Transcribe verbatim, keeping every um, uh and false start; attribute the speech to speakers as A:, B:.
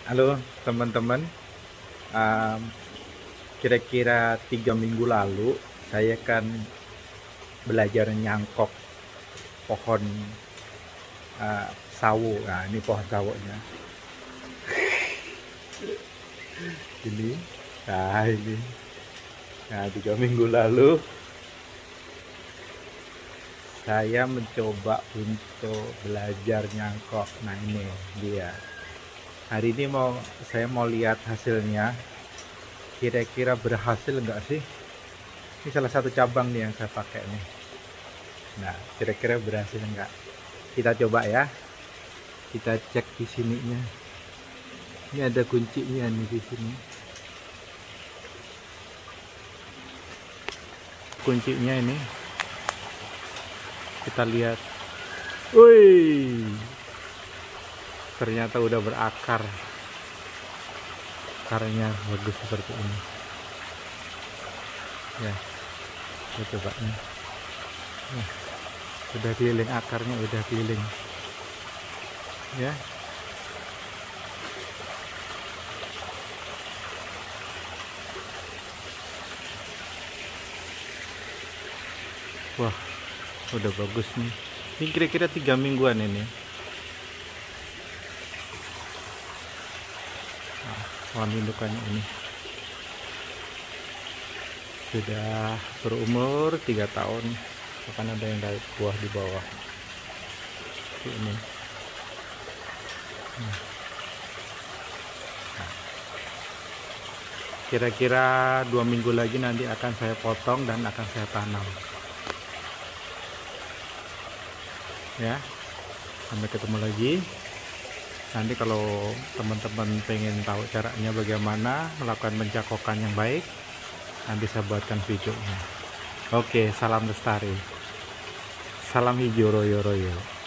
A: Halo teman-teman, Em, kira-kira tiga minggu lalu saya kan belajar nyangkok pohon eh, sawo. Nah, ini pohon sawonya. Ini, nah ini. Nah, tiga minggu lalu saya mencoba untuk belajar nyangkok. Nah, ini dia. Hari ini mau saya mau lihat hasilnya. Kira-kira berhasil nggak sih? Ini salah satu cabang nih yang saya pakai nih. Nah, kira-kira berhasil nggak? Kita coba ya. Kita cek di sininya. Ini ada kuncinya nih di sini. Kuncinya ini. Kita lihat. Wih. Ternyata udah berakar. Akarnya bagus seperti ini. Ya, kita coba nih. Nah, udah keliling akarnya, udah keliling. Ya. Wah, udah bagus nih. Ini kira-kira tiga mingguan ini. Nah, pohon indukannya ini sudah berumur tiga tahun. Bahkan ada yang dari buah di bawah. Seperti ini. Nah, kira-kira dua minggu lagi nanti akan saya potong dan akan saya tanam. Ya, sampai ketemu lagi. Nanti kalau teman-teman pengen tahu caranya bagaimana melakukan pencakokan yang baik, nanti saya buatkan videonya. Oke, salam lestari, salam hijau royo royo.